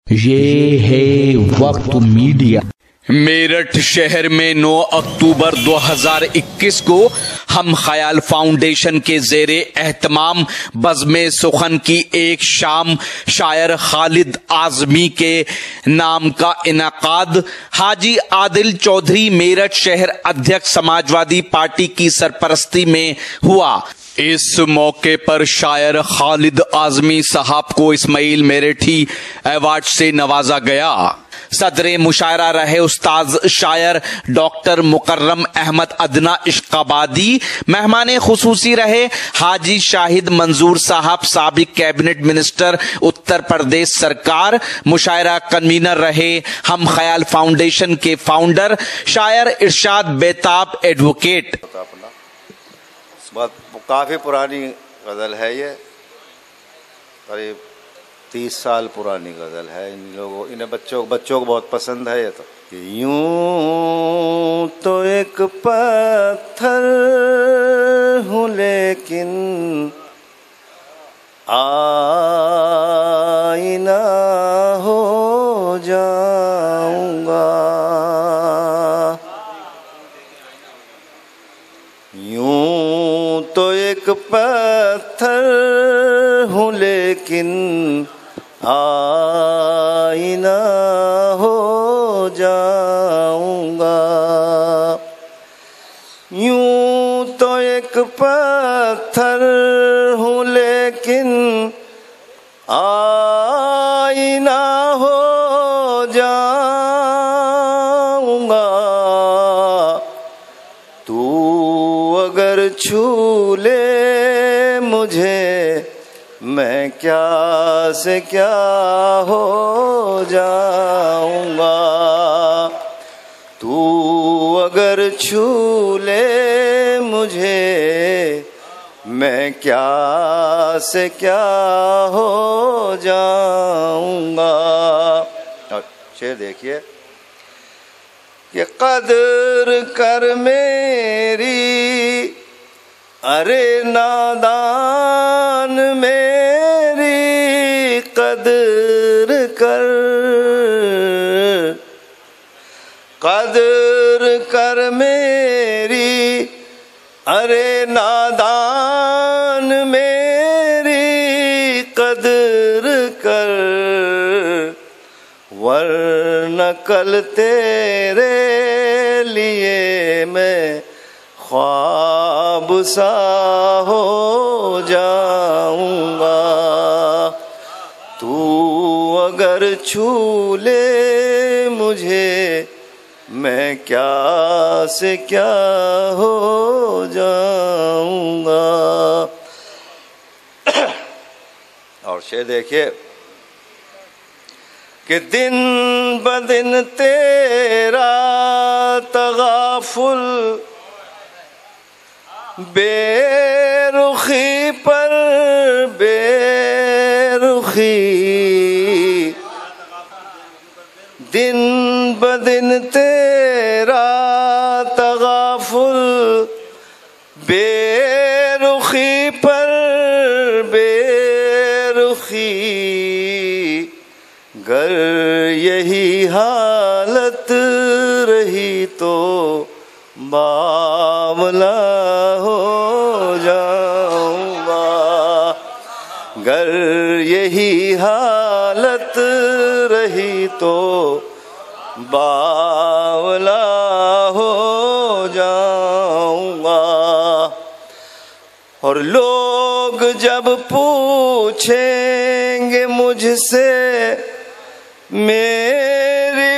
ये है वक्त मीडिया। मेरठ शहर में 9 अक्टूबर 2021 को हम ख्याल फाउंडेशन के ज़ेरे एहतमाम बज़्म सुखन की एक शाम शायर खालिद आज़मी के नाम का इनाकाद हाजी आदिल चौधरी मेरठ शहर अध्यक्ष समाजवादी पार्टी की सरपरस्ती में हुआ। इस मौके पर शायर खालिद आज़मी साहब को इस्माइल मेरठी अवार्ड से नवाजा गया। सदरे मुशायरा रहे उस्ताद शायर डॉक्टर मुकर्रम अहमद अदना इश्काबादी। मेहमान खुसूसी रहे हाजी शाहिद मंजूर साहब, साबिक कैबिनेट मिनिस्टर उत्तर प्रदेश सरकार। मुशायरा कन्वीनर रहे हम ख्याल फाउंडेशन के फाउंडर शायर इरशाद बेताब एडवोकेट। काफ़ी पुरानी गज़ल है ये, करीब 30 साल पुरानी गज़ल है। इन्हें बच्चों को बहुत पसंद है ये। तो यूं तो एक पत्थर हूँ लेकिन आईना हो जाऊंगा। यूं तो एक पत्थर हूँ लेकिन आईना हो जाऊंगा। यूं तो एक पत्थर हूँ लेकिन आईना हो जाऊंगा। तू अगर छू ले मुझे मैं क्या से क्या हो जाऊंगा। तू अगर छू ले मुझे मैं क्या से क्या हो जाऊंगा। और शेर देखिए कि कदर कर मेरी अरे नादान मेरी कदर कर। कदर कर मेरी अरे नादान मेरी कदर कर। वरना कल तेरे लिए मैं ख्वाब सा हो जाऊंगा। तू अगर छू ले मुझे मैं क्या से क्या हो जाऊंगा। और शेर देखिए कि दिन ब दिन तेरा तगाफुल बेरुखी पर बेरुखी। दिन ब दिन तेरा तगाफुल बेरुखी पर बेरुखी। गर यही हालत रही तो बावला हो जाऊंगा। गर यही हालत रही तो बावला हो जाऊंगा। और लोग जब पूछेंगे मुझसे मेरी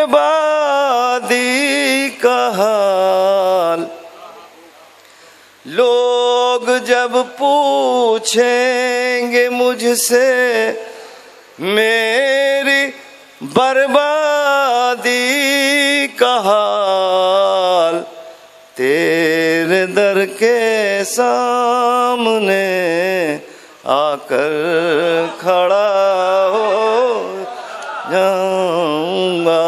बर्बादी का हाल। लोग जब पूछेंगे मुझसे मेरी बर्बादी का हाल। तेरे दर के सामने आकर खड़ा हो जाऊंगा।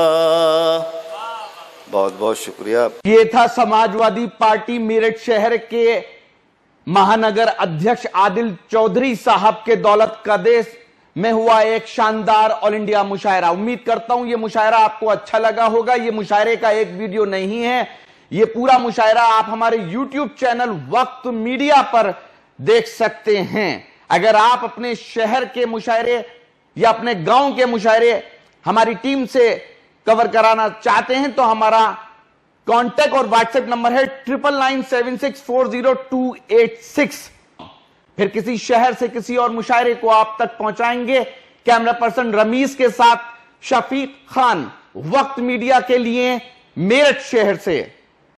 बहुत बहुत शुक्रिया। ये था समाजवादी पार्टी मेरठ शहर के महानगर अध्यक्ष आदिल चौधरी साहब के दौलत कदेस में हुआ एक शानदार ऑल इंडिया मुशायरा। उम्मीद करता हूं यह मुशायरा आपको अच्छा लगा होगा। यह मुशायरे का एक वीडियो नहीं है, यह पूरा मुशायरा आप हमारे YouTube चैनल वक्त मीडिया पर देख सकते हैं। अगर आप अपने शहर के मुशायरे या अपने गांव के मुशायरे हमारी टीम से कवर कराना चाहते हैं तो हमारा कांटेक्ट और व्हाट्सएप नंबर है 9997640286। फिर किसी शहर से किसी और मुशायरे को आप तक पहुंचाएंगे। कैमरा पर्सन रमीज के साथ शफीक खान, वक्त मीडिया के लिए, मेरठ शहर से।